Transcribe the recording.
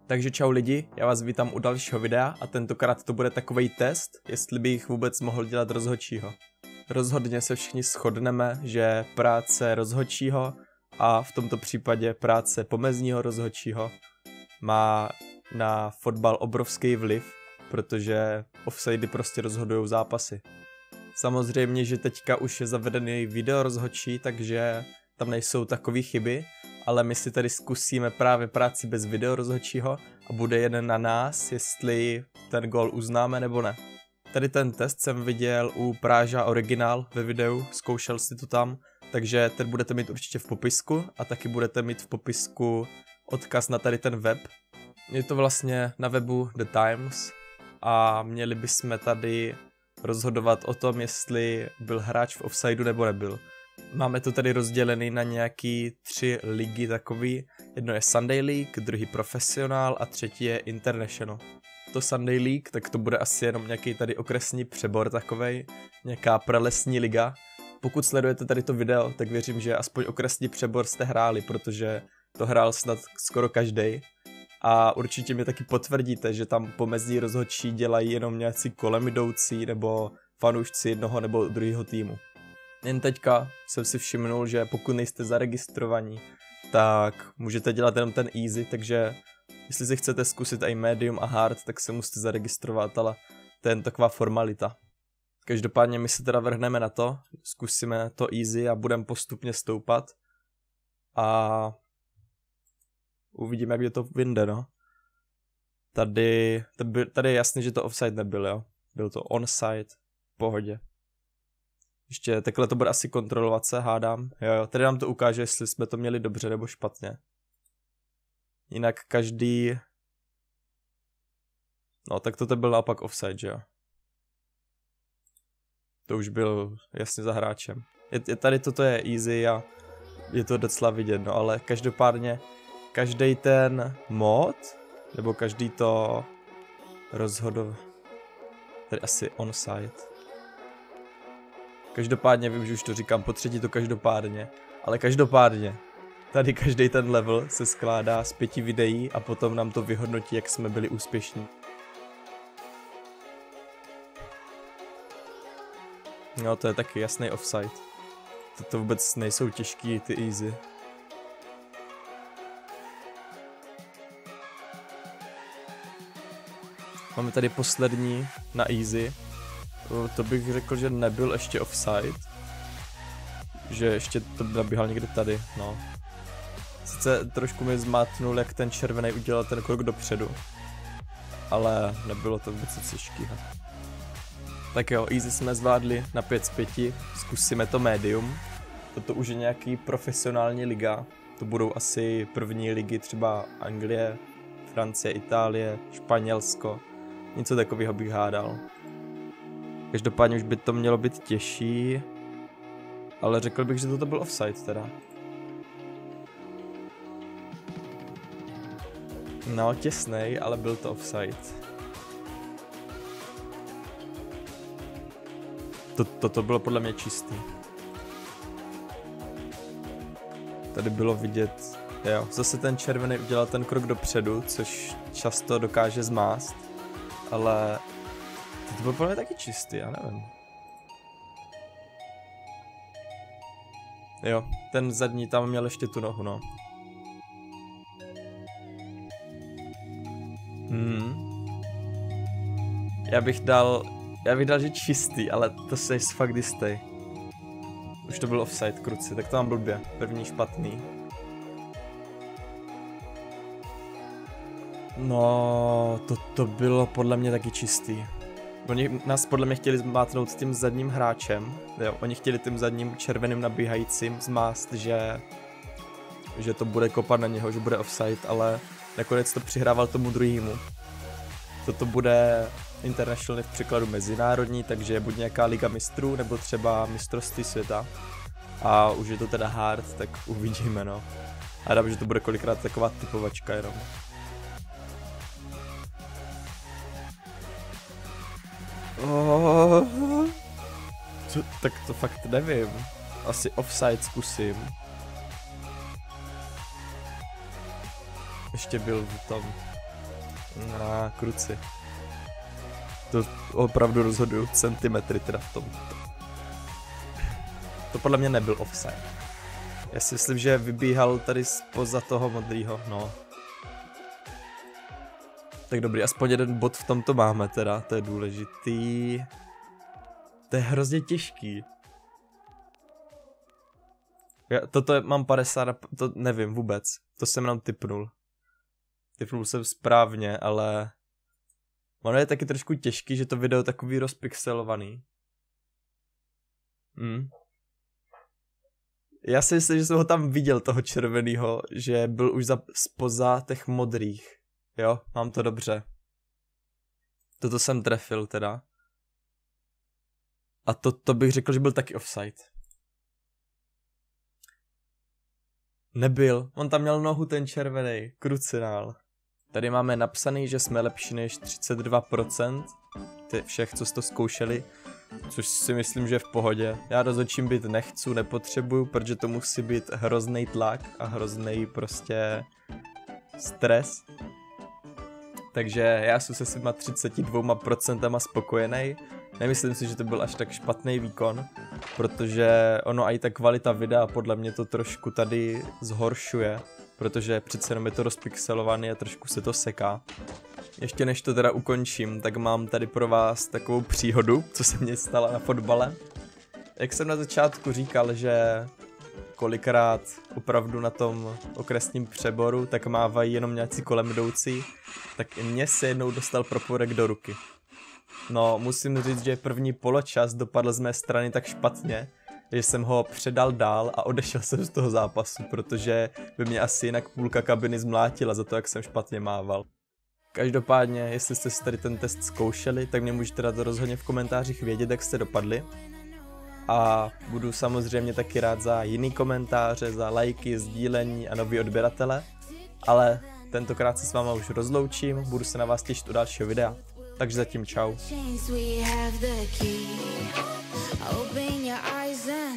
Takže čau lidi, já vás vítám u dalšího videa a tentokrát to bude takovej test, jestli bych vůbec mohl dělat rozhodčího. Rozhodně se všichni shodneme, že práce rozhodčího a v tomto případě práce pomezního rozhodčího má na fotbal obrovský vliv, protože offsidy prostě rozhodují zápasy. Samozřejmě, že teďka už je zavedený video rozhodčí, takže tam nejsou takové chyby, ale my si tady zkusíme právě práci bez video rozhodčího a bude jen na nás, jestli ten gól uznáme nebo ne. Tady ten test jsem viděl u Práža Originál ve videu, zkoušel si to tam, takže ten budete mít určitě v popisku a taky budete mít v popisku odkaz na tady ten web. Je to vlastně na webu The Times a měli bychom tady rozhodovat o tom, jestli byl hráč v offsideu nebo nebyl. Máme to tady rozdělený na nějaký 3 ligy takový. Jedno je Sunday League, druhý Profesionál a třetí je International. To Sunday League, tak to bude asi jenom nějaký tady okresní přebor takovej, nějaká pralesní liga. Pokud sledujete tady to video, tak věřím, že aspoň okresní přebor jste hráli, protože to hrál snad skoro každej. A určitě mi taky potvrdíte, že tam pomezní rozhodčí dělají jenom nějací kolem jdoucí nebo fanoušci jednoho nebo druhého týmu. Jen teďka jsem si všimnul, že pokud nejste zaregistrovaní, tak můžete dělat jenom ten easy, takže jestli si chcete zkusit i medium a hard, tak se musíte zaregistrovat, ale to je jen taková formalita. Každopádně my se teda vrhneme na to, zkusíme to easy a budeme postupně stoupat a uvidíme, jak je to vyjde, no. Tady je jasný, že to offside nebyl, jo. Byl to onside, v pohodě. Ještě takhle to bude asi kontrolovat se, hádám. Jo, tady nám to ukáže, jestli jsme to měli dobře nebo špatně. Jinak každý... No, tak to byl naopak offside, že jo. To už byl jasně za hráčem. Tady toto je easy a je to docela vidět, no, ale každopádně každý ten mod, nebo každý to tady asi onside. Každopádně vím, že už to říkám po třetí to každopádně, ale každopádně tady každý ten level se skládá z 5 videí a potom nám to vyhodnotí, jak jsme byli úspěšní. No to je taky jasný offside. To vůbec nejsou těžký ty easy. Máme tady poslední na easy. To bych řekl, že nebyl ještě offside. Že ještě to nabíhal někde tady, no. Sice trošku mi zmátnul, jak ten červený udělal ten krok dopředu. Ale nebylo to vůbec těžkého. Tak jo, easy jsme zvládli na 5 z 5. Zkusíme to medium. Toto už je nějaký profesionální liga. To budou asi první ligy, třeba Anglie, Francie, Itálie, Španělsko. Něco takového bych hádal. Každopádně už by to mělo být těžší, ale řekl bych, že toto byl offside teda. No, těsnej, ale byl to offside. Toto bylo podle mě čistý. Tady bylo vidět, jo, zase ten červený udělal ten krok dopředu, což často dokáže zmást, ale to bylo podle mě taky čistý, já nevím. Jo, ten zadní tam měl ještě tu nohu, no. Já bych dal, že čistý, ale to se fakt jistý. Už to byl offside, kruci, tak to mám blbě. První špatný. No, to bylo podle mě taky čistý. Oni nás podle mě chtěli zmátnout s tím zadním hráčem. Jo, oni chtěli tím zadním červeným nabíhajícím zmást, že to bude kopat na něho, že bude offside, ale nakonec to přihrával tomu druhému. Toto bude International v překladu mezinárodní, takže buď nějaká liga mistrů, nebo třeba mistrovství světa. A už je to teda hard, tak uvidíme, no. A dám, že to bude kolikrát taková typovačka jenom. Tak to fakt nevím. Asi offside zkusím. Ještě byl v tom. Kruci. To opravdu rozhodují centimetry teda v tom. To podle mě nebyl offside. Já si myslím, že vybíhal tady spoza toho modrýho, no. Tak dobrý, aspoň jeden bod v tomto máme teda, to je důležitý. To je hrozně těžký. Toto mám 50, to nevím vůbec, to jsem nám tipnul. Tipnul jsem správně, ale ono je taky trošku těžký, že to video je takový rozpixelovaný. Já si myslím, že jsem ho tam viděl, toho červenýho, že byl už spoza těch modrých. Jo, mám to dobře. Toto jsem trefil teda. A to bych řekl, že byl taky offside. Nebyl, on tam měl nohu ten červený, krucinál. Tady máme napsaný, že jsme lepší než 32%, všech, co jste to zkoušeli, což si myslím, že je v pohodě. Já rozhodčím být nechci, nepotřebuju, protože to musí být hrozný tlak a hrozný prostě stres. Takže já jsem se svýma 32% spokojený. Nemyslím si, že to byl až tak špatný výkon, protože ono i ta kvalita videa podle mě to trošku tady zhoršuje, protože přece jenom je to rozpixelovaný a trošku se to seká. Ještě než to teda ukončím, tak mám tady pro vás takovou příhodu, co se mně stala na fotbale. Jak jsem na začátku říkal, že kolikrát opravdu na tom okresním přeboru tak mávají jenom nějací kolem jdoucí, tak i mně se jednou dostal proporek do ruky. No, musím říct, že první poločas dopadl z mé strany tak špatně, že jsem ho předal dál a odešel jsem z toho zápasu, protože by mě asi jinak půlka kabiny zmlátila za to, jak jsem špatně mával. Každopádně, jestli jste si tady ten test zkoušeli, tak mě můžete dát rozhodně v komentářích vědět, jak jste dopadli. A budu samozřejmě taky rád za jiný komentáře, za lajky, sdílení a nový odběratele. Ale tentokrát se s váma už rozloučím, budu se na vás těšit u dalšího videa. Takže zatím čau.